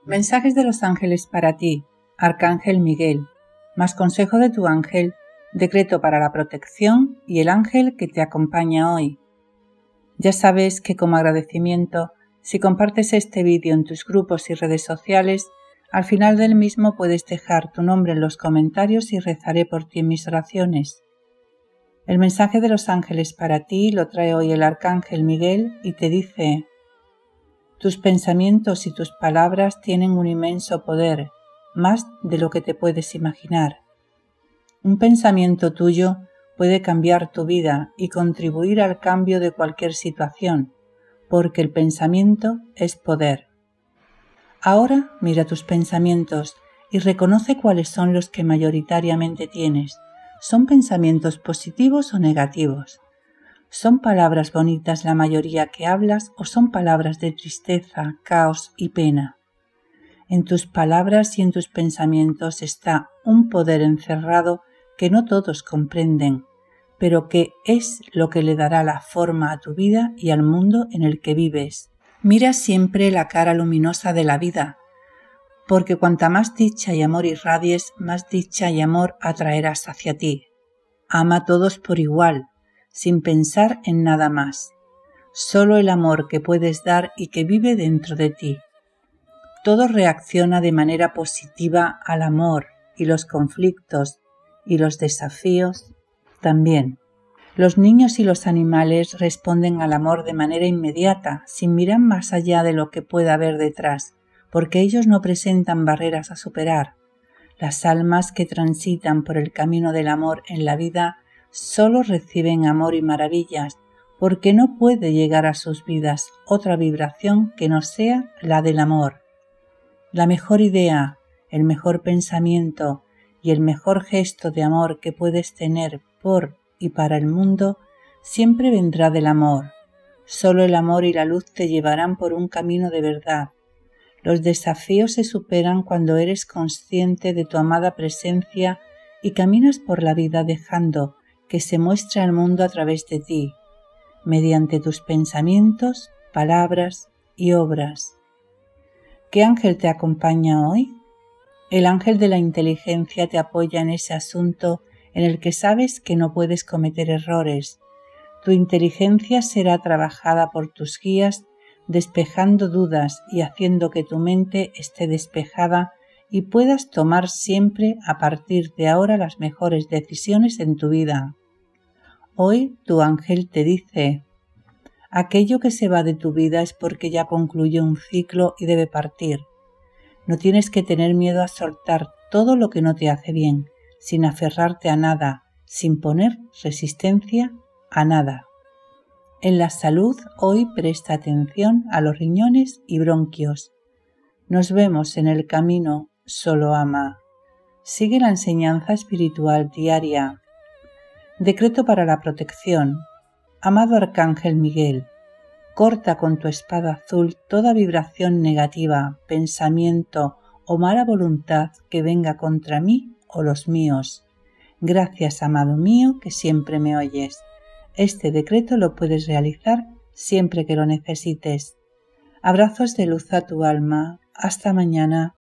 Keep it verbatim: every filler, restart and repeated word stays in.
Mensajes de los ángeles para ti, Arcángel Miguel, más consejo de tu ángel, decreto para la protección y el ángel que te acompaña hoy. Ya sabes que como agradecimiento, si compartes este vídeo en tus grupos y redes sociales, al final del mismo puedes dejar tu nombre en los comentarios y rezaré por ti en mis oraciones. El mensaje de los ángeles para ti lo trae hoy el Arcángel Miguel y te dice: tus pensamientos y tus palabras tienen un inmenso poder, más de lo que te puedes imaginar. Un pensamiento tuyo puede cambiar tu vida y contribuir al cambio de cualquier situación, porque el pensamiento es poder. Ahora mira tus pensamientos y reconoce cuáles son los que mayoritariamente tienes. ¿Son pensamientos positivos o negativos? ¿Son palabras bonitas la mayoría que hablas o son palabras de tristeza, caos y pena? En tus palabras y en tus pensamientos está un poder encerrado que no todos comprenden, pero que es lo que le dará la forma a tu vida y al mundo en el que vives. Mira siempre la cara luminosa de la vida, porque cuanta más dicha y amor irradies, más dicha y amor atraerás hacia ti. Ama a todos por igual, sin pensar en nada más. Solo el amor que puedes dar y que vive dentro de ti. Todo reacciona de manera positiva al amor y los conflictos y los desafíos también. Los niños y los animales responden al amor de manera inmediata, sin mirar más allá de lo que pueda haber detrás, porque ellos no presentan barreras a superar. Las almas que transitan por el camino del amor en la vida solo reciben amor y maravillas, porque no puede llegar a sus vidas otra vibración que no sea la del amor. La mejor idea, el mejor pensamiento y el mejor gesto de amor que puedes tener por y para el mundo siempre vendrá del amor. Solo el amor y la luz te llevarán por un camino de verdad. Los desafíos se superan cuando eres consciente de tu amada presencia y caminas por la vida dejando que se muestre al mundo a través de ti, mediante tus pensamientos, palabras y obras. ¿Qué ángel te acompaña hoy? El ángel de la inteligencia te apoya en ese asunto en el que sabes que no puedes cometer errores. Tu inteligencia será trabajada por tus guías, despejando dudas y haciendo que tu mente esté despejada y puedas tomar siempre a partir de ahora las mejores decisiones en tu vida. Hoy tu ángel te dice: aquello que se va de tu vida es porque ya concluyó un ciclo y debe partir. No tienes que tener miedo a soltar todo lo que no te hace bien, sin aferrarte a nada, sin poner resistencia a nada. En la salud hoy presta atención a los riñones y bronquios. Nos vemos en el camino, solo ama. Sigue la enseñanza espiritual diaria. Decreto para la protección. Amado Arcángel Miguel, corta con tu espada azul toda vibración negativa, pensamiento o mala voluntad que venga contra mí o los míos. Gracias, amado mío, que siempre me oyes. Este decreto lo puedes realizar siempre que lo necesites. Abrazos de luz a tu alma. Hasta mañana.